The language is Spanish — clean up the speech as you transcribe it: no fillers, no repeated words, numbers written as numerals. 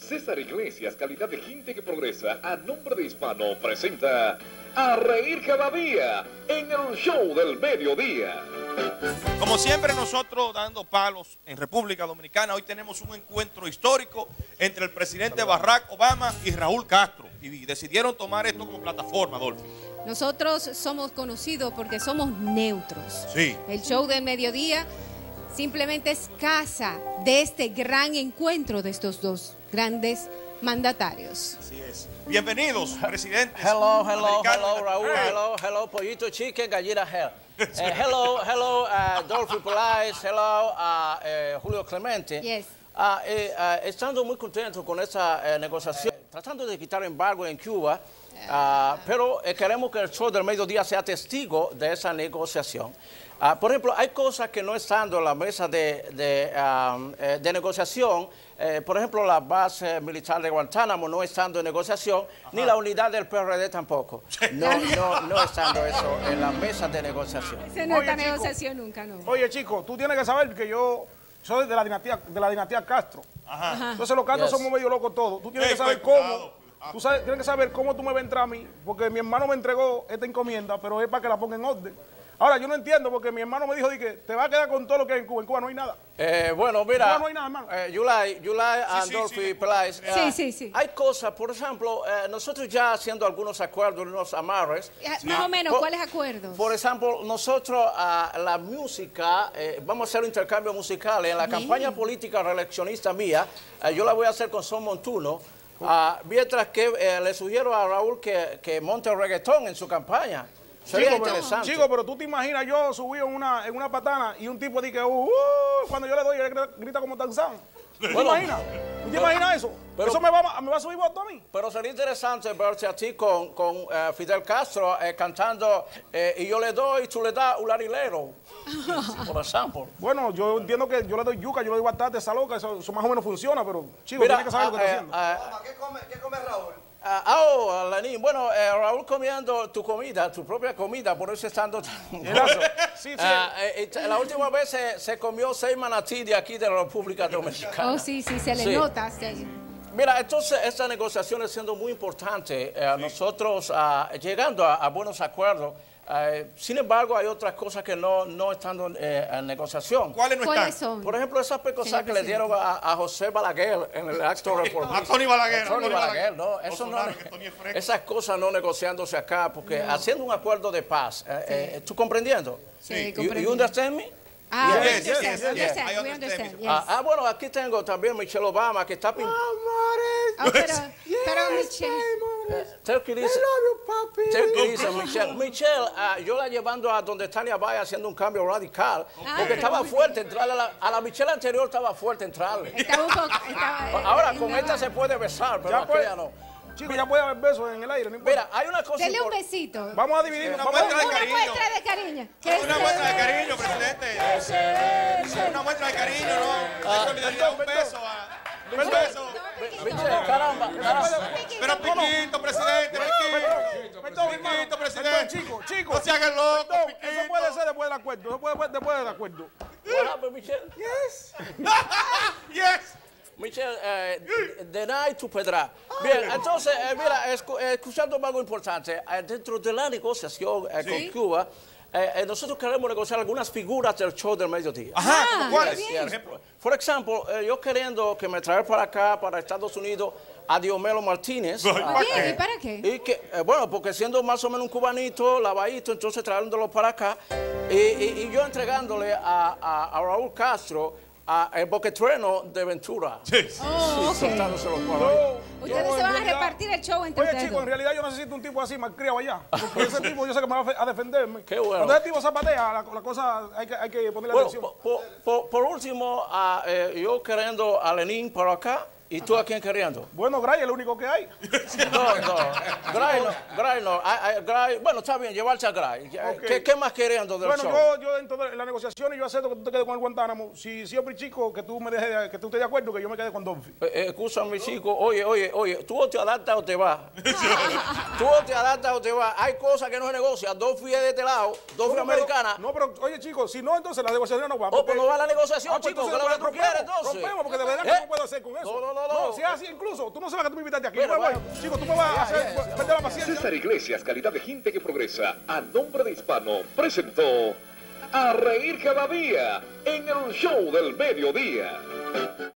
César Iglesias, calidad de gente que progresa, a nombre de Hispano, presenta A Reír Cada Día en el show del mediodía. Como siempre nosotros dando palos en República Dominicana, hoy tenemos un encuentro histórico entre el presidente Barack Obama y Raúl Castro. Y decidieron tomar esto como plataforma, Adolfo. Nosotros somos conocidos porque somos neutros. Sí. El show del mediodía simplemente es casa de este gran encuentro de estos dos grandes mandatarios. Así es. Bienvenidos, presidentes. Hello, Raúl. Hey. Hello, Pollito Chicken, Gallina Hell. Hello, Dolphy Peláez. Hello, Julio Clemente. Yes. Estando muy contento con esta negociación, tratando de quitar embargo en Cuba, pero queremos que el show del mediodía sea testigo de esa negociación. Por ejemplo, hay cosas que no están en la mesa de negociación. Por ejemplo, la base militar de Guantánamo no estando en negociación, ni la unidad del PRD tampoco. No estando eso en la mesa de negociación. Esa no está negociación nunca, ¿no? Oye, chico, tú tienes que saber que yo soy de la dinastía Castro. Ajá. Entonces los Castro somos medio locos todos. Tú tienes que saber cómo. Tienes que saber cómo tú me vas a entrar a mí, porque mi hermano me entregó esta encomienda, pero es para que la ponga en orden. Ahora, yo no entiendo, porque mi hermano me dijo que te va a quedar con todo lo que hay en Cuba. En Cuba no hay nada. Bueno, mira, En Cuba no hay nada, hermano. Yulai and Dolphy Peláez. Sí. Hay cosas, por ejemplo, nosotros ya haciendo algunos acuerdos, unos amarres. Más o menos, ¿cuáles acuerdos? Por ejemplo, nosotros la música, vamos a hacer un intercambio musical. En la campaña política reeleccionista mía, yo la voy a hacer con Son Montuno. Mientras que le sugiero a Raúl que monte reggaetón en su campaña. Sería interesante. Chico, pero tú te imaginas yo subido en una patana y un tipo dice cuando yo le doy, él grita como Tarzán. ¿Tú te imaginas? ¿Tú te imaginas eso? Pero, ¿Eso me va a subir voto a mí? Pero sería interesante verte a ti con Fidel Castro cantando y yo le doy, tú le das un larilero, por ejemplo. Bueno, yo entiendo que yo le doy yuca, yo le doy batata, esa loca, eso más o menos funciona, pero chico, tienes que saber lo que está haciendo. ¿Qué come Raúl? Lenín, bueno, Raúl comiendo tu comida, tu propia comida, por eso estando... Sí. La última vez se comió 6 manatí de aquí de la República Dominicana. Oh, sí, se le nota. Sí. Mira, entonces esta negociación es siendo muy importante, nosotros llegando a buenos acuerdos. Sin embargo, hay otras cosas que no están en negociación. ¿Cuáles son? Por ejemplo, esas cosas que le dieron a José Balaguer en el acto reformista. A Tony Balaguer. Tony Balaguer, no. Eso no, esas cosas no negociándose acá, porque haciendo un acuerdo de paz, ¿tú comprendiendo? Sí, You understand me? We understand. Yes. Bueno, aquí tengo también Michelle Obama, que está... Pero Michelle... ¿Qué dice Michelle? Michelle, yo la llevando a donde Tania Valle haciendo un cambio radical, porque estaba fuerte entrarle a la Michelle anterior estaba fuerte entrarle. Ahora con esta se puede besar, pero aquella no. Chicos, ya puede haber besos en el aire, no importa. Mira, hay una cosa... Dele un besito. Vamos a dividir. Una Vamos a muestra de dividir. cariño. Una muestra de cariño. Una muestra de cariño, presidente. Una muestra de cariño, ¿no? De solidaridad, un beso. Un beso. Michelle, caramba. Pero piquito, presidente. Piquito, presidente. Chico. No se hagan locos, Eso puede ser después del acuerdo. Eso puede ser después del acuerdo. What happened, Michelle? Yes. Michelle, deny tu pedra. Bien, entonces, mira, escuchando algo importante, dentro de la negociación con Cuba, nosotros queremos negociar algunas figuras del show del mediodía. Ajá, ¿cuáles? Por ejemplo, yo queriendo que me traer para acá, para Estados Unidos, a Diomelo Martínez. Bien, ¿y para qué? Y que, bueno, porque siendo más o menos un cubanito, lavadito, entonces trayéndolo para acá, y yo entregándole a Raúl Castro el boquetreno de Ventura. Soltándoselo por ahí. Ustedes se van a repartir el show entre Oye, ustedes. chicos, en realidad yo necesito un tipo así, malcriado allá. Porque ese tipo yo sé que me va a defenderme. Qué bueno. Cuando ese tipo zapatea, la cosa hay que ponerle Bueno, atención. por último, yo queriendo a Lenín para acá, ¿y tú a quién queriendo? Bueno, Gray es lo único que hay. Gray no. Bueno, está bien, llevarse a Gray. Okay. ¿Qué más queriendo del show? Bueno, yo dentro de la negociación yo acepto que tú te quedes con el Guantánamo. Si siempre, chico, que tú estés de acuerdo, que yo me quede con Dolphy. Escúchame, chico. Oye, ¿tú o te adaptas o te vas? ¿Tú o te adaptas o te vas? Hay cosas que no se negocian. Dolphy es de este lado, Dolphy americana. No, pero, oye, chicos, si no, entonces la negociación no va. Pues no va a la negociación, chico. ¿Qué es lo que tú quieres, entonces? Rompemos, porque de verdad que no puedo hacer con eso. No, No, si es así, incluso, tú no sabes que tú me invitaste aquí. Bueno, bueno. Chico, tú me vas a hacer perder la paciencia. César Iglesias, calidad de gente que progresa, a nombre de Hispano, presentó A Reír Cada Día en el Show del Mediodía.